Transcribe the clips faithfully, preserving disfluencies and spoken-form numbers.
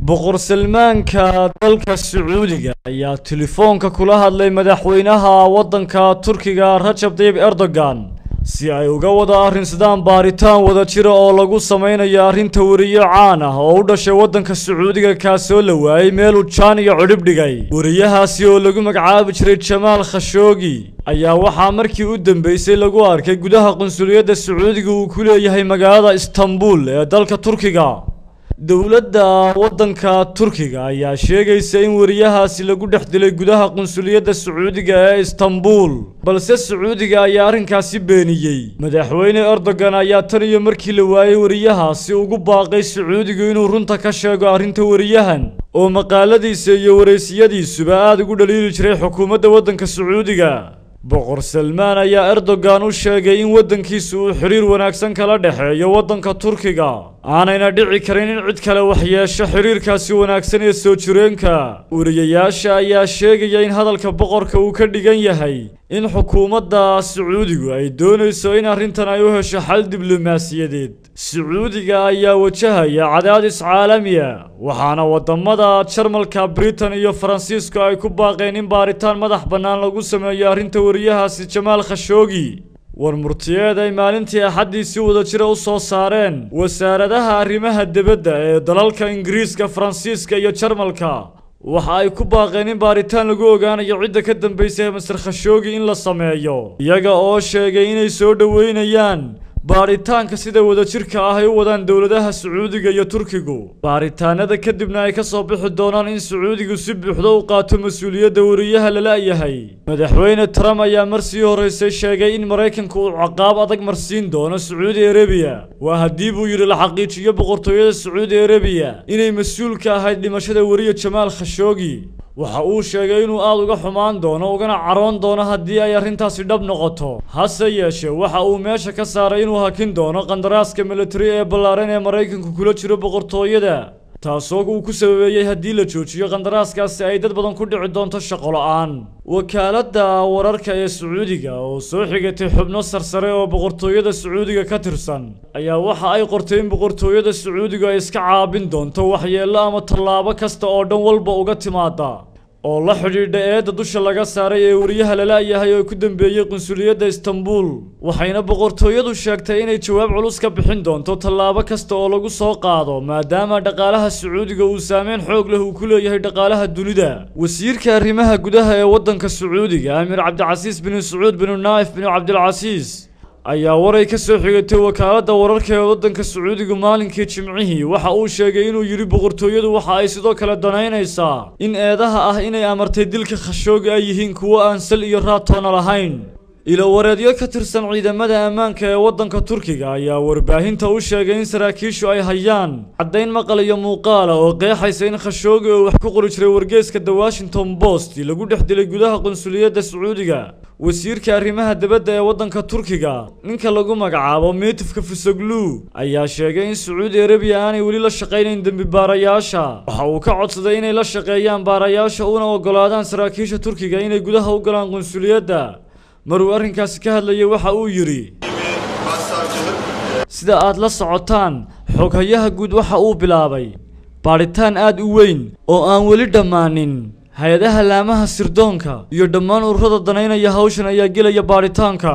boqor Salmaanka dalka Sacuudiga ayaa telefoonka kula hadlay madaxweynaha waddanka Turkiga Rajab Tayyip Erdogan si ay uga wada arrinsadaan baaritaan wada jira oo lagu sameynayo arrinta wariye caan ah oo u dhashay waddanka Sacuudiga kaasoo la waayay meel uu jaan iyo cudub dhigay. wariyahaasi oo lagu magacaabi jiray Jamal Khashoggi ayaa waxaa markii u dambeysay lagu arkay gudaha qunsuliyadda Sacuudiga uu ku leeyahay magaalada Istanbul ee dalka Turkiga. dowladda waddanka Turkiga ayaa sheegaysa in wariyahaasi lagu dhex dilay gudaha qunsuliyadda Sacuudiga ee Istanbul, balse Sacuudiga ayaa arrinkaasi beeniyay. madaxweyne Erdogan ayaa tan iyo markii la waayay wariyahaasi ugu baaqay Sacuudiga inuu runta ka sheego arrinta wariyahan oo maqaaladiisa iyo wareysiyadiisuba aad ugu dhaliili jiray xukuumadda waddanka Sacuudiga. boqor Salmaan ayaa Erdogan u sheegay in waddankiisu uu xiriir wanaagsan kala dhaxeeyo waddanka Turkiga, aanayna dhici karin in cid kale wax yeesho xiriirkaasi wanaagsan ee soo jireenka. wariyayaasha ayaa sheegaya in hadalka boqorka uu ka dhigan yahay in xukuumadda Sacuudigu ay doonayso in arrintan ay u hesho xal diblomaasiyadeed. Sacuudiga ayaa wajahaya cadaadis caalami ah, waxaana wadamada Jarmalka, Britain iyo Faransiiska ay ku baaqeen in baaritaan madax bannaan lagu sameeyo arrinta wariyahaasi Jamal Khashoggi. warmurtiyeed ay maalintii Axaddii si wada jira u soo saareen wasaaradaha arrimaha dibadda ee dalalka Ingiriiska, Faransiiska iyo Jarmalka waxa ay ku baaqeen in baaritaan lagu ogaanayo cidda ka dambeysay Mister Khashoggi in la sameeyo, iyaga oo sheegay inay soo dhaweynayaan baaritaanka sida wadajirka ah ay u wadaan dowladaha Sacuudiga iyo Turkigu. baaritaanada kadibna ay ka soo bixi doonaan in Sacuudigu si buuxda u qaato mas'uuliyadda wariyaha la laayahay. madaxweyne Trump ayaa markii horeysay sheegay in Mareykanku uu ciqaab adag marsiin doono Sacuudi Arabia waa haddii uu yiri la xaqiijiyo boqortooyada Sacuudi Arabia inay mas'uul ka ahayd dhimashada wariye Jamal Khashoggi. waxa uu sheegay inuu aad uga xumaan doono ugana caroon doono haddii ay arrintaasi dhab noqoto. hase yeeshee waxa uu meesha ka saaray inuu hakin doono qandaraaska military ee ballaaran ee Mareykanku kula jiro boqortooyada, taasoo uu ku sababeeyay haddii la joojiyo qandaraaskaasi ay dad badan ku dhici doonto shaqo la'aan. wakaaladda wararka ee Sacuudiga oo soo xigatay xubno sarsare oo boqortooyada Sacuudiga ka tirsan ayaa waxa ay qortay in boqortooyada Sacuudiga ay iska caabin doonto waxyeello ama tallaabo kasta oo dhan walba uga timaada oo la xidhiidha eedda dusha laga saaray ee wariyaha la laayahay oo ku dambeeyay qunsuliyadda Istanbul. waxayna boqortooyadu sheegtay inay jawaab culus ka bixin doonto tallaabo kasta oo lagu soo qaado maadaama dhaqaalaha Sacuudiga uu saameyn xoog leh uu ku leeyahay dhaqaalaha dunida. wasiirka arrimaha gudaha ee waddanka Sacuudiga Amir Cabdilcasiis bin Sacuud bin Naif bin Cabdilcasiis ayaa waray ka soo xigatay wakaaladda wararka ee waddanka Sacuudiga maalinkii Jimcihii. waxa uu sheegay inuu yiri boqortooyadu waxa ay sidoo kale danaynaysaa in eedaha ah inay amartay dilka Khashoggi ay yihiin kuwo aan sal iyo raatoona lahayn. ilo wareedyo ka tirsan ciidamada ammaanka ee waddanka Turkiga ayaa warbaahinta u sheegay in saraakiishu ay hayaan caddayn maqal iyo muuqaal oo qeexaysa in Khashoggi oo wax ku qori jiray wargeyska The Washington Post lagu dhex dilay gudaha qunsuliyadda Sacuudiga. wasiirka arrimaha dibadda ee waddanka Turkiga ninka lagu magacaabo Mevlut Cavusoglu ayaa sheegay in Sacuudi Arabia aanay weli la shaqeynayn dambi baarayaasha. waxa uu ka codsaday inay la shaqeeyaan baarayaasha una ogolaadaan saraakiisha Turkiga inay gudaha u galaan qunsuliyadda. maruu arrinkaasi ka hadlayay waxa uu yiri sida aad la socotaan xoghayaha guud waxa uu bilaabay baaritaan aad u weyn oo aan weli dhammaanin. hay-adaha laamaha sirdoonka iyo dhammaan ururada danaynaya hawshan ayaa gelaya baaritaanka.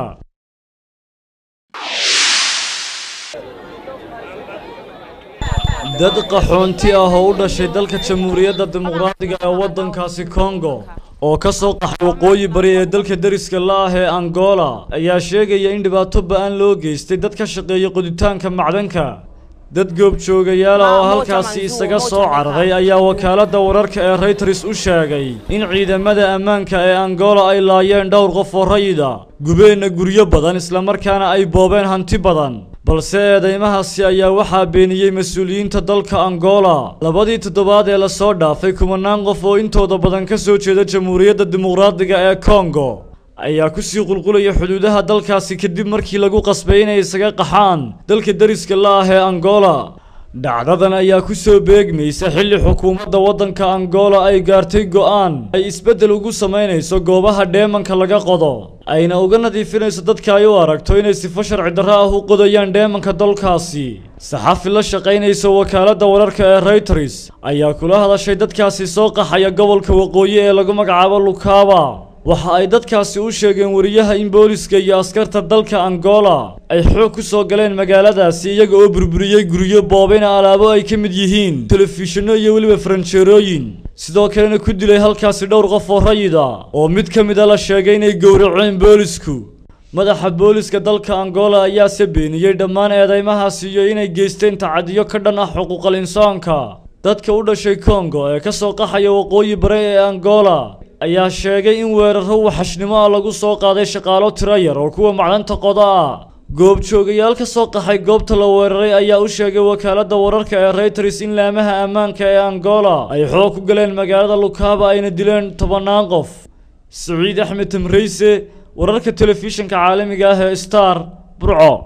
dad qaxoonti ah oo u dhashay dalka Jamhuuriyadda Dimuqraadiga ee waddankaasi Congo oo ka soo qaxay waqooyi bari ee dalka dariska la ah ee Angola ayaa sheegaya in dhibaato ba'an loo geystay dad ka shaqeeya qoditaanka macdanka. dad goobjoogayaal oo halkaasi isaga soo cararay ayaa wakaaladda wararka ee Reuters u sheegay in ciidamada ammaanka ee Angola ay laayeen dhowr qof oo rayid ah, gubeen guryo badan isla markaana ay boobeen hanti badan. balse eedeymahaasi ayaa waxaa beeniyay mas'uuliyiinta dalka Angola. labadii toddobaad ee la soo dhaafay kumanaan qof oo intooda badan ka soo jeeda Jamhuuriyadda Dimuqraadiga ee Congo ayaa ku sii qulqulaya xuduudaha dalkaasi kadib markii lagu qasbay inay isaga qaxaan dalka dariska la ah ee Angola. dhacdadan ayaa ku soo beegmaysa xilli xukuumadda waddanka Angola ay gaartay go'aan ay isbeddel ugu sameynayso goobaha dheemanka laga qodo. ayna uga nadiifinayso dadka ay u aragto inay sifo sharci darro ah u qodayaan dheemanka dalkaasi. saxafi la shaqaynaysa wakaaladda wararka ee Reuters ayaa kula hadashay dadkaasi soo qaxaya gobolka waqooyi ee lagu magacaabo Lukaba. waxa ay dadkaasi u sheegeen wariyaha in booliska iyo askarta dalka Angola ay xoog ku soo galeen magaaladaasi iyaga oo burburiyay guryo boobina alaabo ay ka mid yihiin telefishinno iyo weliba faranjeerooyin, sidoo kalena ku dilay halkaasi dhowr qof oo rayid ah oo mid ka mid ah la sheegay inay gowraceen boolisku. madaxa booliska dalka Angola ayaa se beeniyay dhammaan eedeymahaasi iyo inay geysteen tacadiyo ka dhan ah xuquuqul insaanka. dadka u dhashay Congo ee ka soo qaxaya waqooyi bari ee Angola ayaa sheegay in weeraro waxashnimo ah lagu soo qaaday shaqaalo tiro yar oo kuwa macdanta qoda ah. goobjoogayaal ka soo qaxay goobta la weeraray ayaa u sheegay wakaaladda wararka ee Reuters in laamaha ammaanka ee Angola ay xoog ku galeen magaalada Lukaba ayna dileen tobanaan qof. Saciid Axmed Tamreyse, wararka telefishinka caalamiga ah ee Star, Burco.